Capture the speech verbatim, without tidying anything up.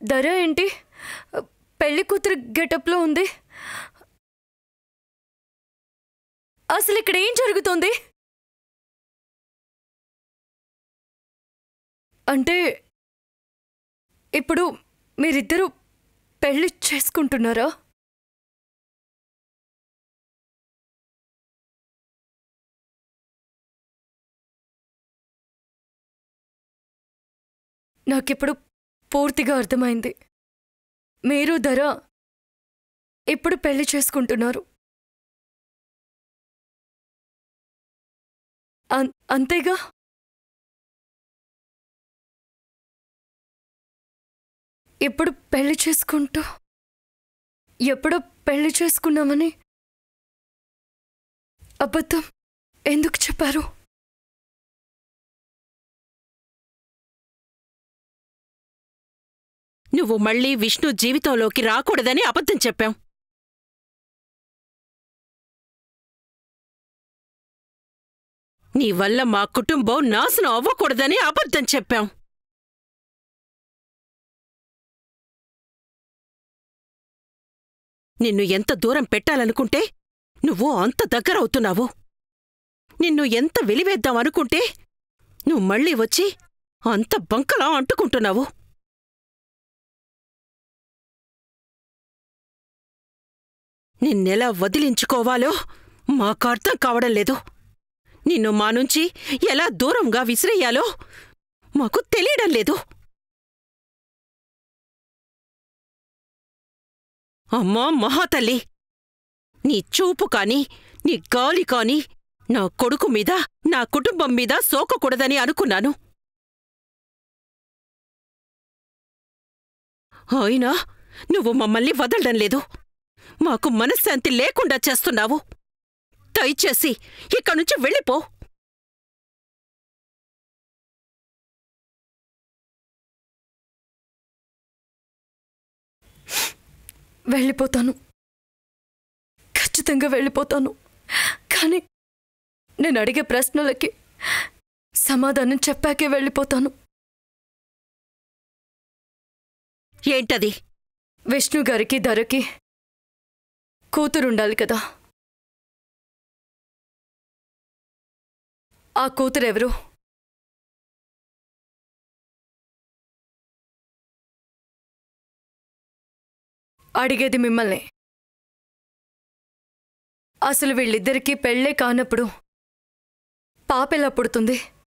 ధర ఏంటి పెళ్లి కూతురు గెటప్లో ఉంది? అసలు ఇక్కడ ఏం జరుగుతుంది? అంటే ఇప్పుడు మీరిద్దరూ పెళ్లి చేసుకుంటున్నారా? నాకిప్పుడు పూర్తిగా అర్థమైంది. మీరు ధర ఇప్పుడు పెళ్లి చేసుకుంటున్నారు. అంతేగా? ఇప్పుడు పెళ్లి చేసుకుంటూ ఎప్పుడో పెళ్లి చేసుకున్నామని అబద్ధం ఎందుకు చెప్పారు? నువ్వు మళ్ళీ విష్ణు జీవితంలోకి రాకూడదని అబద్ధం చెప్పాం. నీ వల్ల మా కుటుంబం నాశనం అవ్వకూడదని అబద్ధం చెప్పాం. నిన్ను ఎంత దూరం పెట్టాలనుకుంటే నువ్వు అంత దగ్గరవుతున్నావు. నిన్ను ఎంత వెలివేద్దామనుకుంటే నువ్వు మళ్ళీ వచ్చి అంత బంకలా అంటుకుంటున్నావు. నిన్నెలా వదిలించుకోవాలో మాకు అర్థం కావడం లేదు. నిన్ను మా నుంచి ఎలా దూరంగా విసిరేయాలో మాకు తెలియడం లేదు. అమ్మా మహాతల్లి, నీ చూపు కాని నీ గాలి కాని నా కొడుకు మీద నా కుటుంబం మీద సోకకూడదని అనుకున్నాను. అయినా నువ్వు మమ్మల్ని వదలడం లేదు. మాకు మనశ్శాంతి లేకుండా చేస్తున్నావు. దయచేసి ఇక్కడ్నుంచి వెళ్ళిపో. వెళ్ళిపోతాను, ఖచ్చితంగా వెళ్ళిపోతాను. కానీ నేను అడిగే ప్రశ్నలకి సమాధానం చెప్పాకే వెళ్ళిపోతాను. ఏంటది? విష్ణు గారికి ధరకి కూతురుండాలి కదా. ఆ కూతురెవరు? అడిగేది మిమ్మల్ని. అసలు వీళ్ళిద్దరికీ పెళ్ళే కానప్పుడు పాపెలా పుడుతుంది?